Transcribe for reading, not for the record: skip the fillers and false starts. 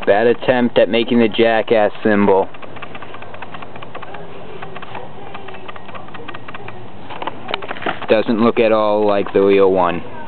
Bad attempt at making the jackass symbol. Doesn't look at all like the real one.